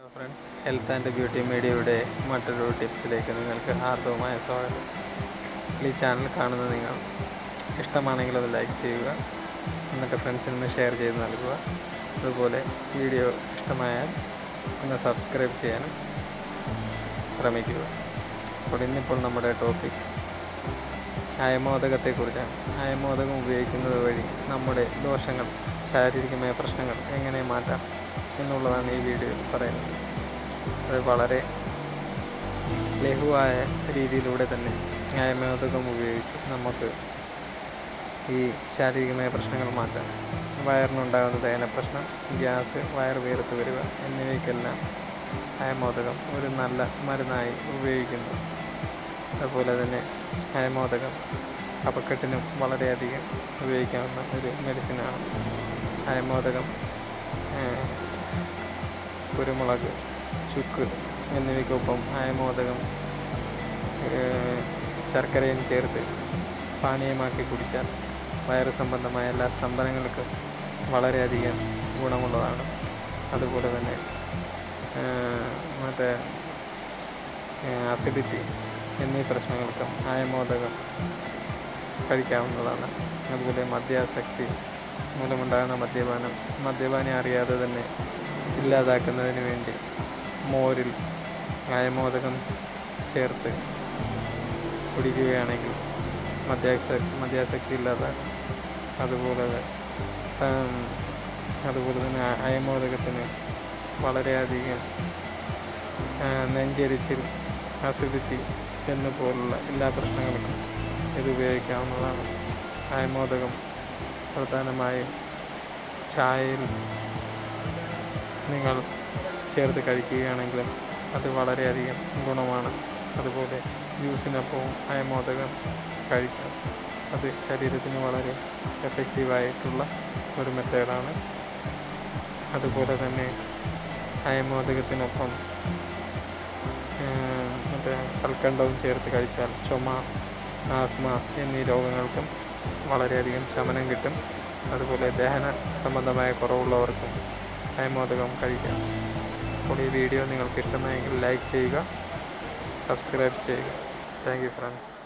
Friends, health and beauty മീഡിയയുടെ മറ്റൊരു ടിപ്സിലേക്ക് നിങ്ങൾക്ക് ഹാർദവമായ സ്വാഗതം. ഈ ചാനൽ കാണുന്നത് നിങ്ങൾ ഇഷ്ടമാണെങ്കിൽ അത് ലൈക്ക് ചെയ്യുക, എന്നിട്ട് ഫ്രണ്ട്സിന് ഷെയർ ചെയ്ത് നൽകുക. അതുപോലെ വീഡിയോ ഇഷ്ടമായാൽ ഒന്ന് സബ്സ്ക്രൈബ് ചെയ്യാനും ശ്രമിക്കുക. അപ്പോൾ ഇന്നിപ്പോൾ നമ്മുടെ ടോപ്പിക് അയമോദകത്തെക്കുറിച്ചാണ്. അയമോദകം ഉപയോഗിക്കുന്നത് വഴി നമ്മുടെ ദോഷങ്ങൾ, ശാരീരികമായ പ്രശ്നങ്ങൾ എങ്ങനെ മാറ്റാം എന്നുള്ളതാണ് ഈ വീഡിയോയിൽ പറയുന്നത്. അത് വളരെ ലഘുവായ രീതിയിലൂടെ തന്നെ അയമോദകം ഉപയോഗിച്ച് നമുക്ക് ഈ ശാരീരികമായ പ്രശ്നങ്ങൾ മാറ്റാം. വയറിനുണ്ടാകുന്ന ദഹന പ്രശ്നം, ഗ്യാസ്, വയറ് വീർത്ത് വരിക എന്നിവയ്ക്കെല്ലാം അയമോദകം ഒരു നല്ല മരുന്നായി ഉപയോഗിക്കുന്നു. അതുപോലെ തന്നെ അയമോദകം കഫക്കെട്ടിനും വളരെയധികം ഉപയോഗിക്കാവുന്ന ഒരു മെഡിസിനാണ്. അയമോദകം കുരുമുളക്, ചുക്ക് എന്നിവയ്ക്കൊപ്പം അയമോദകം ശർക്കരയും ചേർത്ത് പാനീയമാക്കി കുടിച്ചാൽ വയറ് സംബന്ധമായ എല്ലാ സ്തംഭനങ്ങൾക്കും വളരെയധികം ഗുണമുള്ളതാണ്. അതുപോലെ തന്നെ മറ്റേ അസിഡിറ്റി എന്നീ പ്രശ്നങ്ങൾക്കും അയമോദകം കഴിക്കാവുന്നതാണ്. അതുപോലെ മദ്യാസക്തി മൂലമുണ്ടാകുന്ന മദ്യപാനി അറിയാതെ തന്നെ ഇല്ലാതാക്കുന്നതിന് വേണ്ടി മോരിൽ അയമോദകം ചേർത്ത് കുടിക്കുകയാണെങ്കിൽ മദ്യാസക്തി ഇല്ലാതാക്കും. അതുപോലെ തന്നെ അയമോദകത്തിന് വളരെയധികം നെഞ്ചെരിച്ചിൽ, അസിഡിറ്റി എന്നുപോലുള്ള എല്ലാ പ്രശ്നങ്ങൾക്കും ഇത് ഉപയോഗിക്കാവുന്നതാണ്. അയമോദകം പ്രധാനമായും ചായയിൽ നിങ്ങൾ ചേർത്ത് കഴിക്കുകയാണെങ്കിലും അത് വളരെയധികം ഗുണമാണ്. അതുപോലെ ജ്യൂസിനൊപ്പവും അയമോദകം കഴിക്കാം. അത് ശരീരത്തിന് വളരെ എഫക്റ്റീവായിട്ടുള്ള ഒരു മെത്തേഡാണ്. അതുപോലെ തന്നെ അയമോദകത്തിനൊപ്പം കൽക്കണ്ടവും ചേർത്ത് കഴിച്ചാൽ ചുമ, ആസ്മ എന്നീ രോഗങ്ങൾക്കും വളരെയധികം ശമനം കിട്ടും. അതുപോലെ ദഹന സംബന്ധമായ കുറവുള്ളവർക്കും അയമോദകം കഴിക്കാം. അപ്പോൾ ഈ വീഡിയോ നിങ്ങൾക്ക് ഇഷ്ടമായെങ്കിൽ ലൈക്ക് ചെയ്യുക, സബ്സ്ക്രൈബ് ചെയ്യുക. Thank you friends.